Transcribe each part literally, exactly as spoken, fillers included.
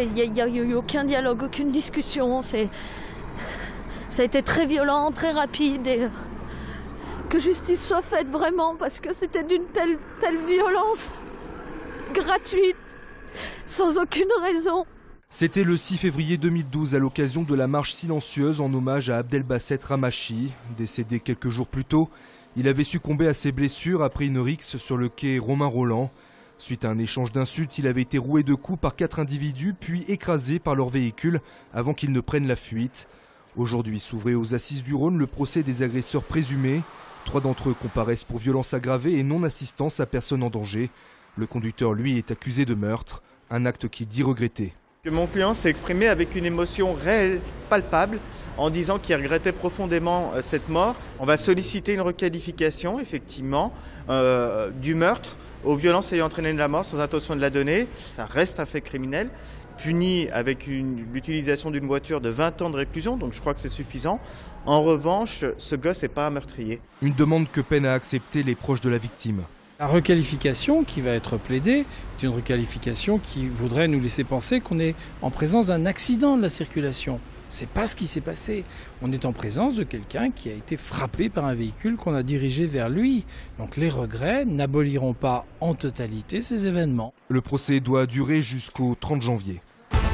Il n'y a, a eu aucun dialogue, aucune discussion. C'est, ça a été très violent, très rapide. Et que justice soit faite vraiment, parce que c'était d'une telle, telle violence gratuite, sans aucune raison. C'était le six février deux mille douze à l'occasion de la marche silencieuse en hommage à Abdelbasset Ramachi. Décédé quelques jours plus tôt, il avait succombé à ses blessures après une rixe sur le quai Romain-Rolland. Suite à un échange d'insultes, il avait été roué de coups par quatre individus puis écrasé par leur véhicule avant qu'ils ne prennent la fuite. Aujourd'hui s'ouvrait aux assises du Rhône le procès des agresseurs présumés. Trois d'entre eux comparaissent pour violence aggravée et non-assistance à personne en danger. Le conducteur, lui, est accusé de meurtre, un acte qu'il dit regretter. Que mon client s'est exprimé avec une émotion réelle, palpable, en disant qu'il regrettait profondément cette mort. On va solliciter une requalification, effectivement, euh, du meurtre aux violences ayant entraîné la mort sans intention de la donner. Ça reste un fait criminel, puni avec l'utilisation d'une voiture de vingt ans de réclusion, donc je crois que c'est suffisant. En revanche, ce gosse n'est pas un meurtrier. Une demande que peinent à accepter les proches de la victime. La requalification qui va être plaidée est une requalification qui voudrait nous laisser penser qu'on est en présence d'un accident de la circulation. C'est pas ce qui s'est passé. On est en présence de quelqu'un qui a été frappé par un véhicule qu'on a dirigé vers lui. Donc les regrets n'aboliront pas en totalité ces événements. Le procès doit durer jusqu'au trente janvier.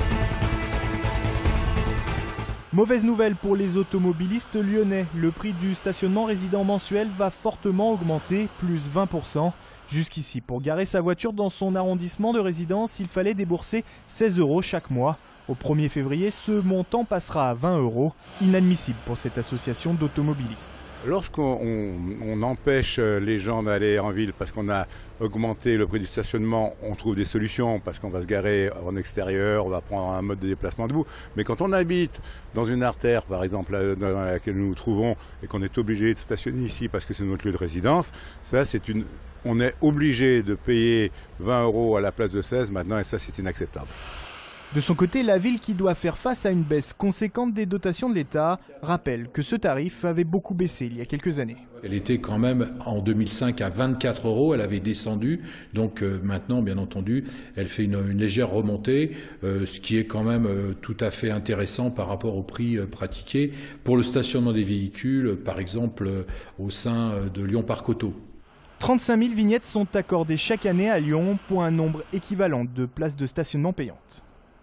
Mauvaise nouvelle pour les automobilistes lyonnais. Le prix du stationnement résident mensuel va fortement augmenter, plus vingt pour cent. Jusqu'ici, pour garer sa voiture dans son arrondissement de résidence, il fallait débourser seize euros chaque mois. Au premier février, ce montant passera à vingt euros. Inadmissible pour cette association d'automobilistes. Lorsqu'on on, on empêche les gens d'aller en ville parce qu'on a augmenté le prix du stationnement, on trouve des solutions parce qu'on va se garer en extérieur, on va prendre un mode de déplacement debout. Mais quand on habite dans une artère, par exemple, dans laquelle nous nous trouvons, et qu'on est obligé de stationner ici parce que c'est notre lieu de résidence, ça c'est une, on est obligé de payer vingt euros à la place de seize maintenant, et ça c'est inacceptable. De son côté, la ville, qui doit faire face à une baisse conséquente des dotations de l'État, rappelle que ce tarif avait beaucoup baissé il y a quelques années. Elle était quand même en deux mille cinq à vingt-quatre euros, elle avait descendu, donc euh, maintenant bien entendu elle fait une, une légère remontée, euh, ce qui est quand même euh, tout à fait intéressant par rapport au prix euh, pratiqué pour le stationnement des véhicules, par exemple euh, au sein euh, de Lyon Parc Auto. trente-cinq mille vignettes sont accordées chaque année à Lyon pour un nombre équivalent de places de stationnement payantes.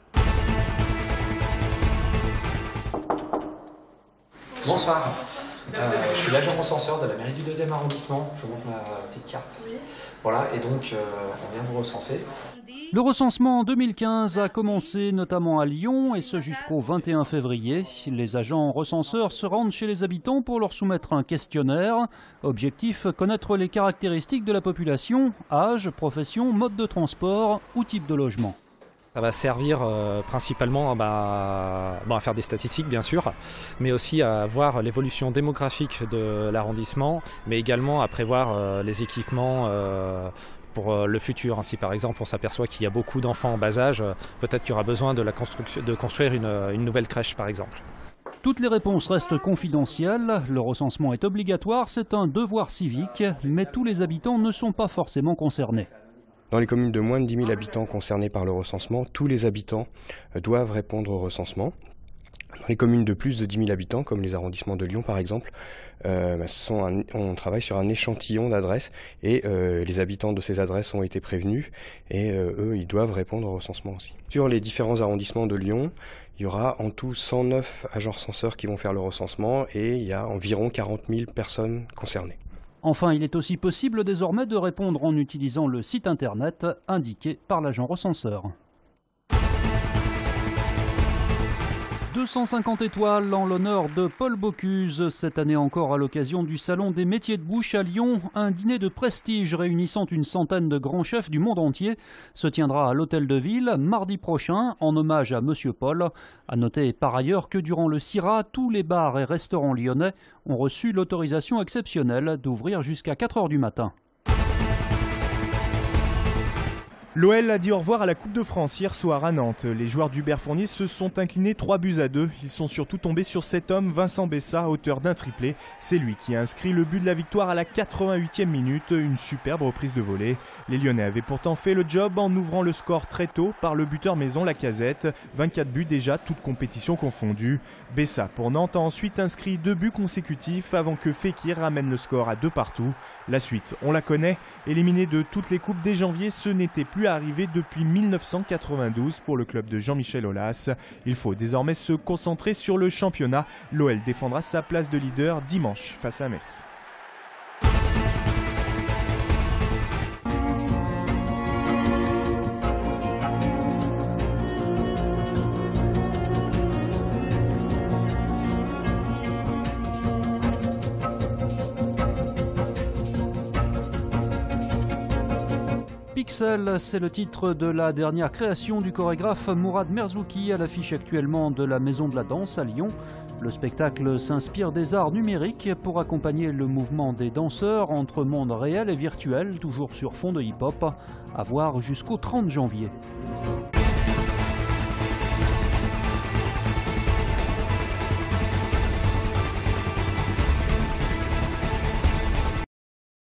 Bonsoir, euh, je suis l'agent recenseur de la mairie du deuxième arrondissement, je vous montre ma petite carte. Voilà, et donc euh, on vient vous recenser. Le recensement en deux mille quinze a commencé notamment à Lyon et ce jusqu'au vingt et un février. Les agents recenseurs se rendent chez les habitants pour leur soumettre un questionnaire. Objectif, connaître les caractéristiques de la population, âge, profession, mode de transport ou type de logement. Ça va servir euh, principalement bah, bon, à faire des statistiques bien sûr, mais aussi à voir l'évolution démographique de l'arrondissement, mais également à prévoir euh, les équipements euh, pour euh, le futur. Si par exemple on s'aperçoit qu'il y a beaucoup d'enfants en bas âge, peut-être qu'il y aura besoin de, la construction, de construire une, une nouvelle crèche par exemple. Toutes les réponses restent confidentielles, le recensement est obligatoire, c'est un devoir civique, mais tous les habitants ne sont pas forcément concernés. Dans les communes de moins de dix mille habitants concernées par le recensement, tous les habitants doivent répondre au recensement. Dans les communes de plus de dix mille habitants, comme les arrondissements de Lyon par exemple, euh, ce sont un, on travaille sur un échantillon d'adresses et euh, les habitants de ces adresses ont été prévenus et euh, eux, ils doivent répondre au recensement aussi. Sur les différents arrondissements de Lyon, il y aura en tout cent neuf agents recenseurs qui vont faire le recensement et il y a environ quarante mille personnes concernées. Enfin, il est aussi possible désormais de répondre en utilisant le site internet indiqué par l'agent recenseur. deux cent cinquante étoiles en l'honneur de Paul Bocuse. Cette année encore, à l'occasion du Salon des métiers de bouche à Lyon, un dîner de prestige réunissant une centaine de grands chefs du monde entier se tiendra à l'Hôtel de Ville mardi prochain en hommage à Monsieur Paul. À noter par ailleurs que durant le C I R A, tous les bars et restaurants lyonnais ont reçu l'autorisation exceptionnelle d'ouvrir jusqu'à quatre heures du matin. L'O L a dit au revoir à la Coupe de France hier soir à Nantes. Les joueurs d'Hubert Fournier se sont inclinés trois buts à deux. Ils sont surtout tombés sur cet homme, Vincent Bessa, auteur d'un triplé. C'est lui qui a inscrit le but de la victoire à la quatre-vingt-huitième minute, une superbe reprise de volée. Les Lyonnais avaient pourtant fait le job en ouvrant le score très tôt par le buteur maison Lacazette. vingt-quatre buts déjà, toutes compétitions confondues. Bessa pour Nantes a ensuite inscrit deux buts consécutifs avant que Fekir ramène le score à deux partout. La suite, on la connaît. Éliminé de toutes les coupes dès janvier, ce n'était plus arrivé depuis mille neuf cent quatre-vingt-douze pour le club de Jean-Michel Aulas. Il faut désormais se concentrer sur le championnat. L'O L défendra sa place de leader dimanche face à Metz. Pixel, c'est le titre de la dernière création du chorégraphe Mourad Merzouki à l'affiche actuellement de la Maison de la Danse à Lyon. Le spectacle s'inspire des arts numériques pour accompagner le mouvement des danseurs entre monde réel et virtuel, toujours sur fond de hip-hop, à voir jusqu'au trente janvier.